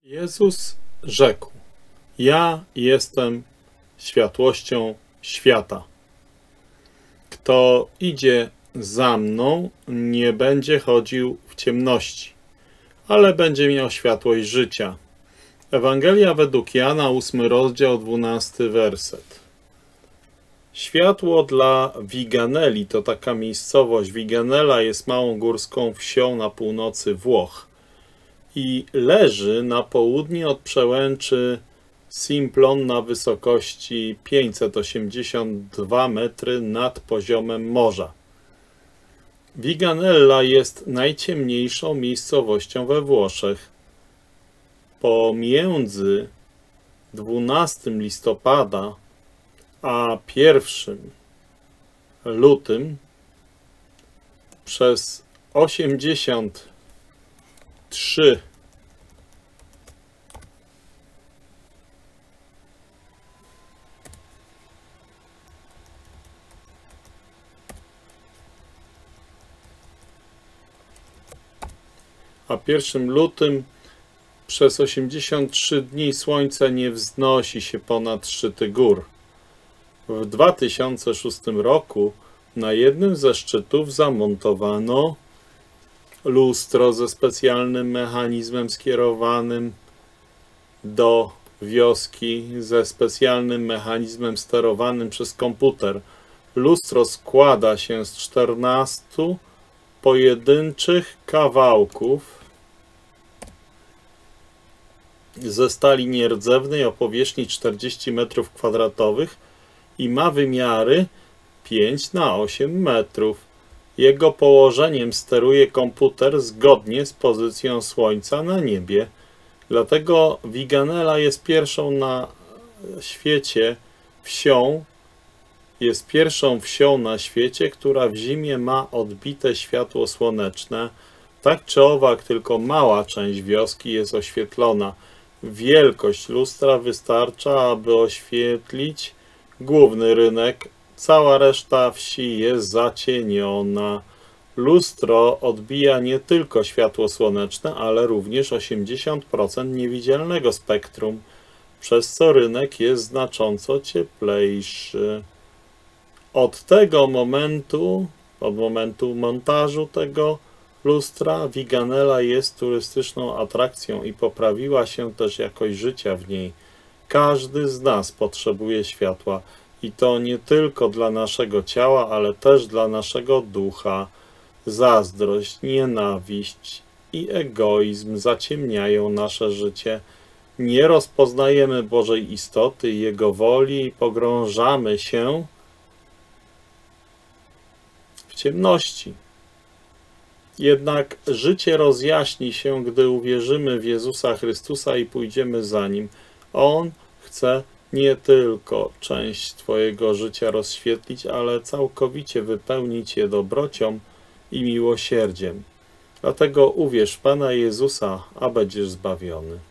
Jezus rzekł: Ja jestem światłością świata. Kto idzie za mną, nie będzie chodził w ciemności, ale będzie miał światłość życia. Ewangelia według Jana, 8 rozdział, 12 werset. Światło dla Viganeli to taka miejscowość. Viganella jest małą górską wsią na północy Włoch i leży na południe od przełęczy Simplon na wysokości 582 metry nad poziomem morza. Viganella jest najciemniejszą miejscowością we Włoszech. Pomiędzy 12 listopada a 1 lutym przez 83 lutym przez 83 dni słońce nie wznosi się ponad szczyty gór. W 2006 roku na jednym ze szczytów zamontowano lustro ze specjalnym mechanizmem skierowanym do wioski, ze specjalnym mechanizmem sterowanym przez komputer. Lustro składa się z 14 pojedynczych kawałków ze stali nierdzewnej o powierzchni 40 m2 i ma wymiary 5×8 metrów. Jego położeniem steruje komputer zgodnie z pozycją Słońca na niebie. Dlatego Viganella jest pierwszą na świecie wsią, na świecie, która w zimie ma odbite światło słoneczne. Tak czy owak, tylko mała część wioski jest oświetlona. Wielkość lustra wystarcza, aby oświetlić główny rynek. Cała reszta wsi jest zacieniona. Lustro odbija nie tylko światło słoneczne, ale również 80% niewidzialnego spektrum, przez co rynek jest znacząco cieplejszy. Od momentu montażu tego lustra Viganella jest turystyczną atrakcją i poprawiła się też jakość życia w niej. Każdy z nas potrzebuje światła i to nie tylko dla naszego ciała, ale też dla naszego ducha. Zazdrość, nienawiść i egoizm zaciemniają nasze życie. Nie rozpoznajemy Bożej istoty i Jego woli i pogrążamy się w ciemności. Jednak życie rozjaśni się, gdy uwierzymy w Jezusa Chrystusa i pójdziemy za Nim. On chce nie tylko część Twojego życia rozświetlić, ale całkowicie wypełnić je dobrocią i miłosierdziem. Dlatego uwierz w Pana Jezusa, a będziesz zbawiony.